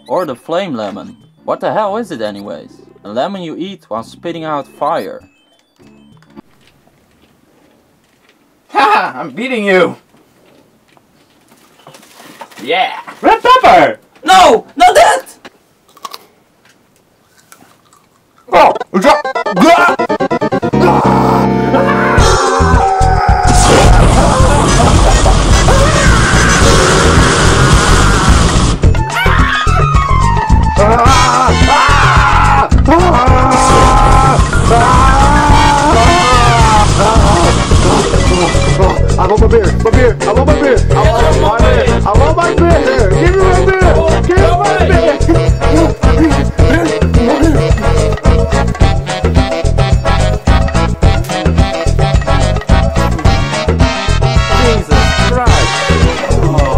Or the flame lemon. What the hell is it anyways? A lemon you eat while spitting out fire. Ha! I'm beating you! Yeah! Red pepper! No! Not that! Oh! I want my beer! My beer! I want my beer! I want my beer! I want my beer! Give me my beer! Give me my beer! Jesus Christ! Oh.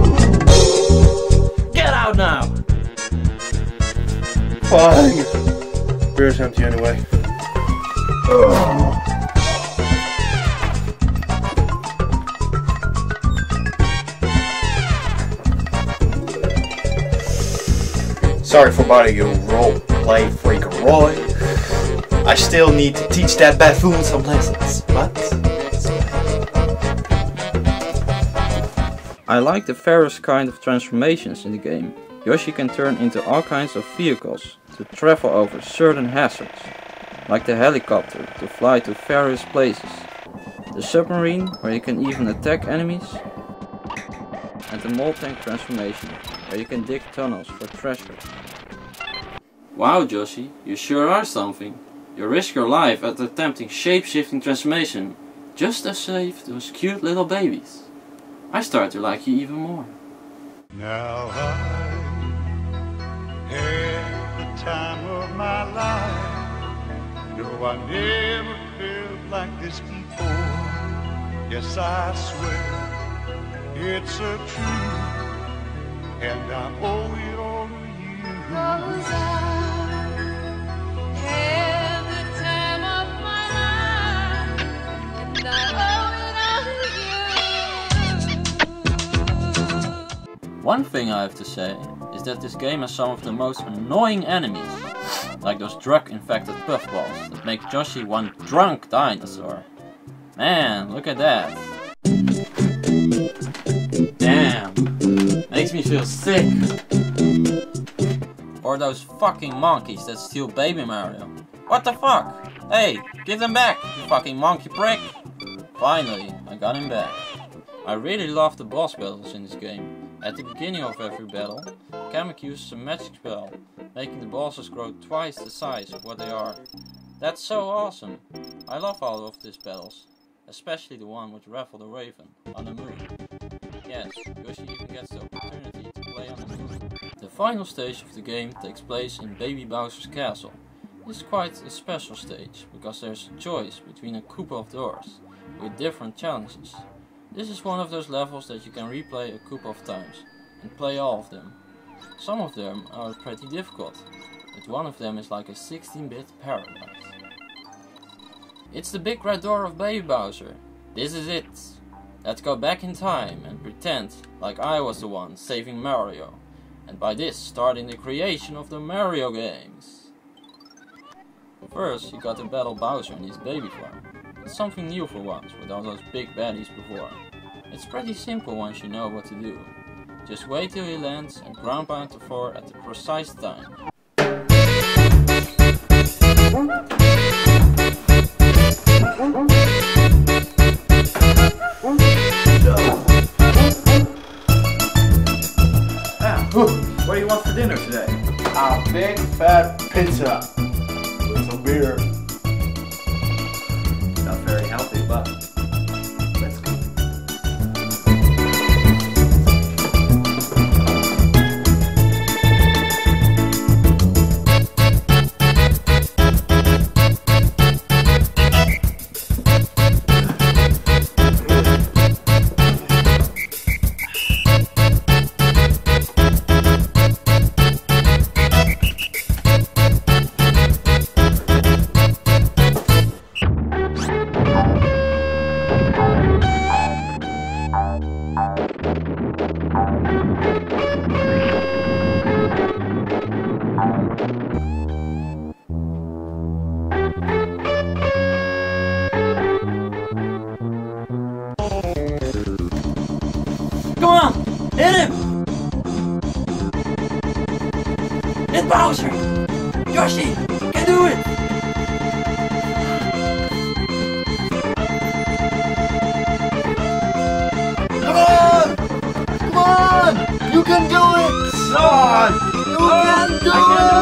Get out now! Fine. Beer's empty anyway. Sorry for bothering you, role-play freak Roy. I still need to teach that buffoon some lessons, but it's fine. I like the various kind of transformations in the game. Yoshi can turn into all kinds of vehicles to travel over certain hazards, like the helicopter to fly to various places, the submarine where you can even attack enemies, and the mole tank transformation where you can dig tunnels for treasure. Wow, Yoshi, you sure are something. You risk your life at attempting shape-shifting transformation just to save those cute little babies. I start to like you even more. Now I had the time of my life. No, I never felt like this before. Yes, I swear it's a truth, and I owe it all to you. 'Cause I had the time of my life, and I owe it all to you. One thing I have to say is that this game has some of the most annoying enemies, like those drug-infected puffballs that make Yoshi one drunk dinosaur. Man, look at that. Damn, makes me feel sick. Or those fucking monkeys that steal Baby Mario. What the fuck? Hey, give them back, you fucking monkey prick. Finally, I got him back. I really love the boss battles in this game. At the beginning of every battle, Kamek uses a magic spell, making the bosses grow twice the size of what they are. That's so awesome. I love all of these battles, especially the one with Raffle the Raven on the moon. Yes, Yoshi even gets the opportunity to play on the moon. The final stage of the game takes place in Baby Bowser's castle. This is quite a special stage, because there's a choice between a couple of doors, with different challenges. This is one of those levels that you can replay a couple of times, and play all of them. Some of them are pretty difficult, but one of them is like a 16-bit paradise. It's the big red door of Baby Bowser. This is it. Let's go back in time and pretend like I was the one saving Mario, and by this starting the creation of the Mario games. First you got to battle Bowser in his baby form. It's something new for once, with all those big baddies before. It's pretty simple once you know what to do. Just wait till he lands and ground pound the floor at the precise time. What do you want for dinner today? A big fat pizza with some beer. Not very healthy, but let's go. It's Bowser! Yoshi! You can do it! Come on! Come on! You can do it! Come on! You can do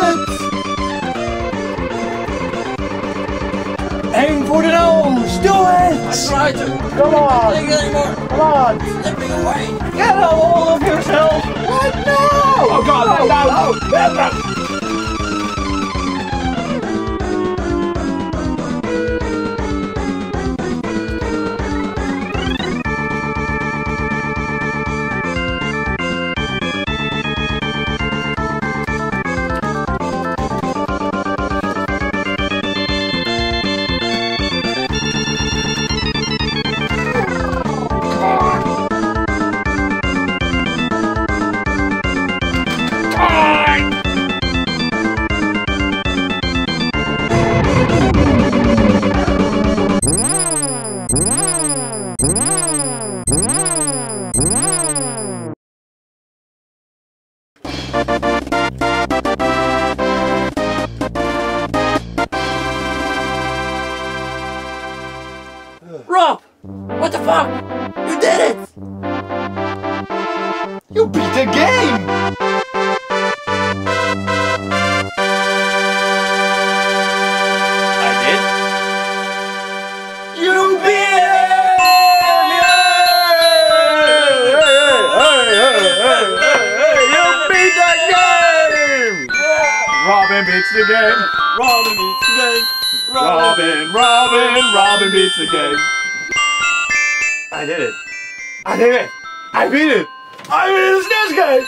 it! Aim for the nose! Do it! I tried to! Come on! Take it anymore! Come on! Let me away! Get a hold of yourself! What? No! Oh God! No! Rob! What the fuck? You did it! You beat the game! I did? You beat it! You beat the game! Robin beats the game. Robin beats the game! Robin beats the game. I did it. I did it. I beat it. I beat the SNES game.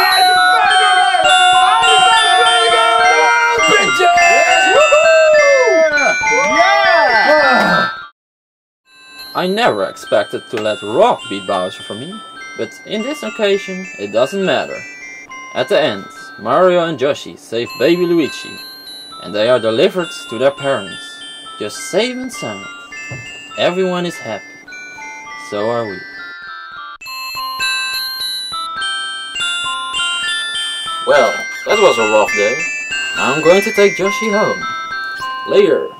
Yeah! I never expected to let Rob beat Bowser for me, but in this occasion it doesn't matter. At the end, Mario and Yoshi save baby Luigi, and they are delivered to their parents. Just safe and sound. Everyone is happy. So are we. Well, that was a rough day. I'm going to take Yoshi home. Later.